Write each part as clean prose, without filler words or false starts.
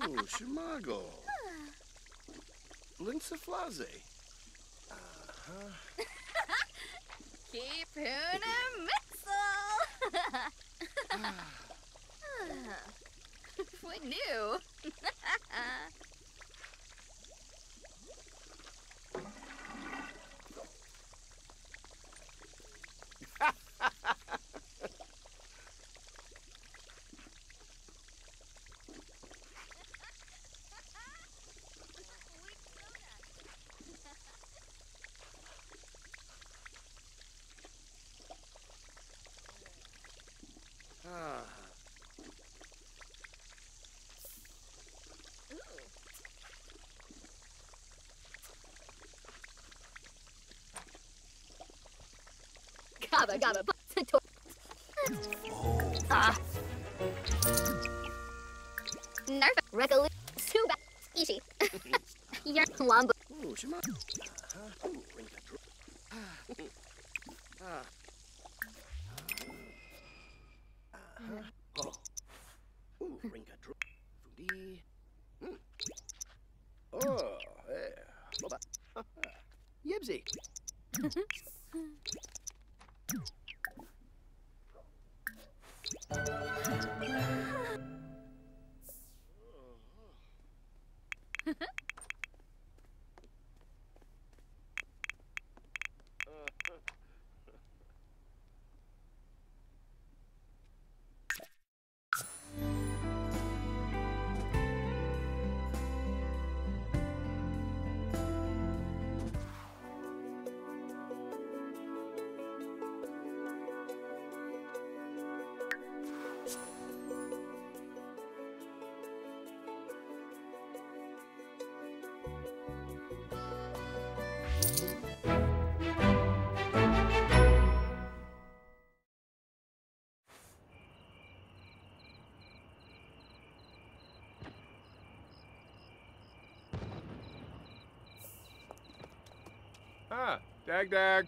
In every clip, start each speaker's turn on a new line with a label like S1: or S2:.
S1: Ooh, Shimago. Linsaflaze.
S2: Keep Huna Mixel. What new? Gabba gabba. Nerf. Recolu. Suba. Ishi. Yer. Wamba.
S1: Ooh, Shimago. Ooh, Rinka. Ooh, Rinka. Foodie. Oh, yeah. Boba. Yibsy.
S3: Dag dag.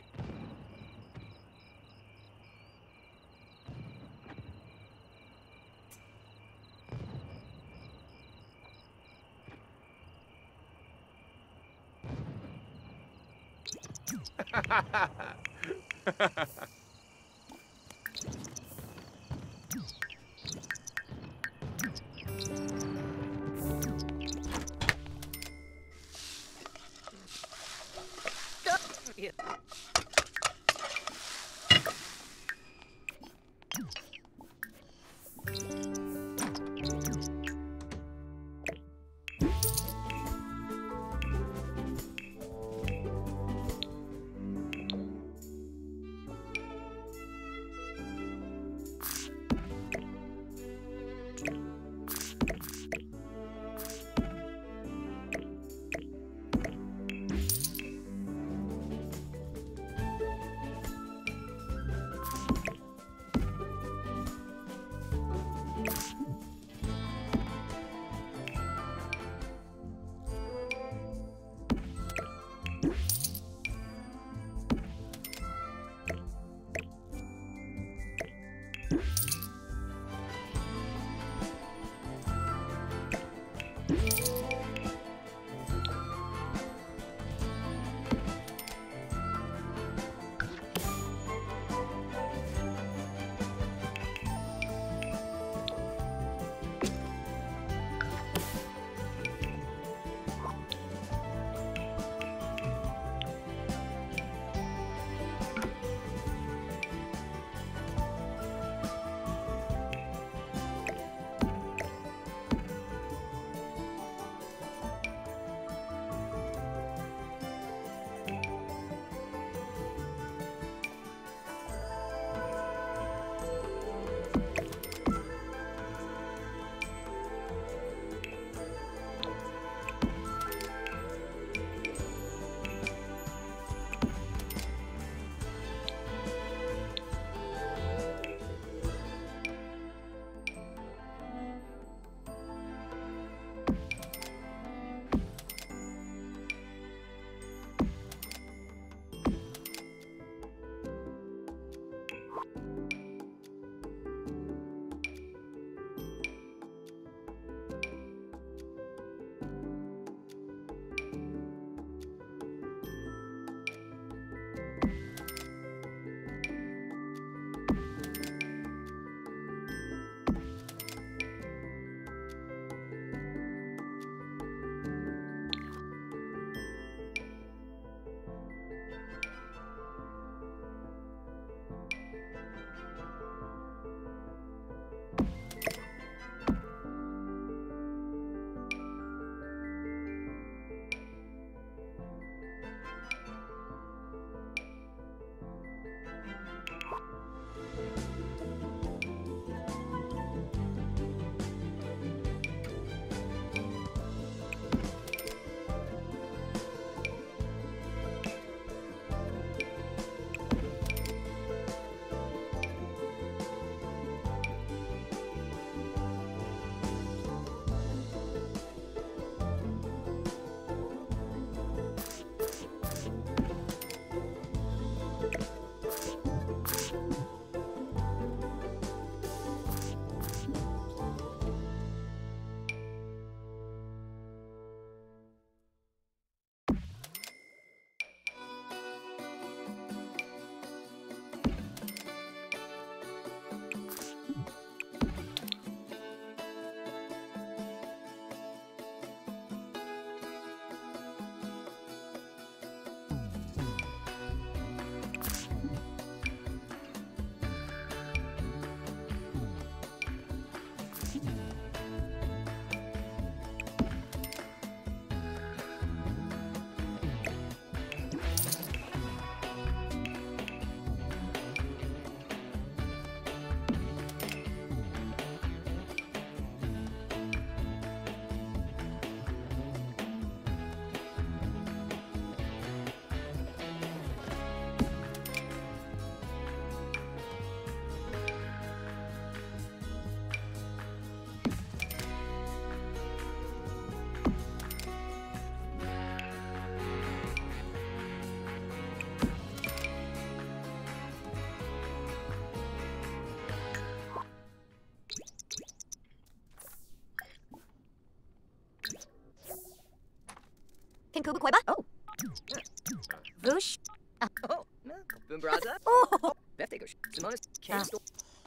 S2: Kinkubu Koiba. Oh. Vush.
S1: Oh, no. Boombraza.
S2: Oh.
S1: Bethegos. Simonis. Cancel.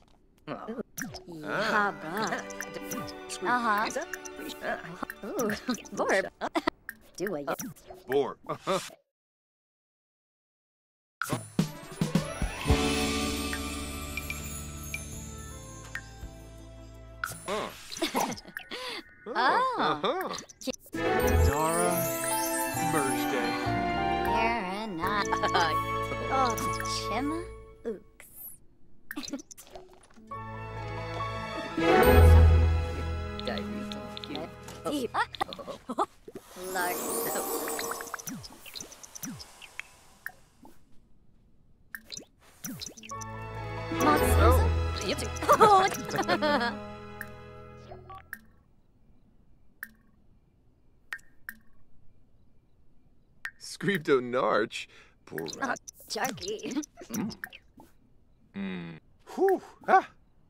S2: Yaba. Uh-huh. Ooh. Borb. Do I?
S3: Boar.
S2: Oh.
S3: Dara Thursday.
S2: Aaron. Oh. Chima. Ooks. Deep. Lark. Monsters. Oh.
S3: Scripto Narch. Poor rat.
S2: Jarky.
S3: Whew. Ah.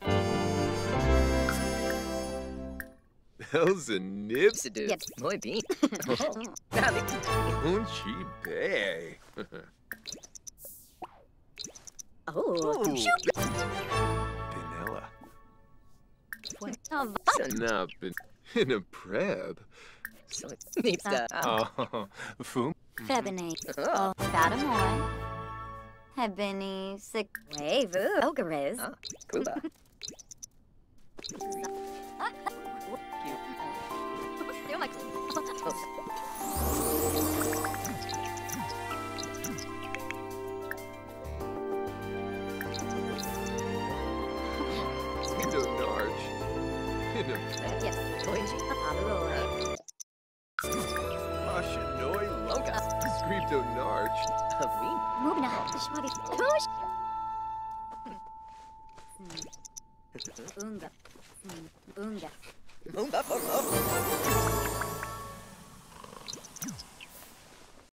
S3: Elsa Nibs.
S2: Yep.
S1: Muy bien.
S3: Unchi Bay.
S2: Oh.
S3: Benella.
S2: Oh.
S3: Nah, in a preb. Oh, Foom.
S2: Febine. Oh. Fatamoy. Hebini. Sick. Wave. Ogariz.
S1: Kuba.
S3: Scripto Narch. In a
S2: Yes. Avaloi.
S3: Ashanoi Lunga. Scripto Narch.
S2: Mubina. Shwabi. Kush. Unga. Unga.
S1: Boomba.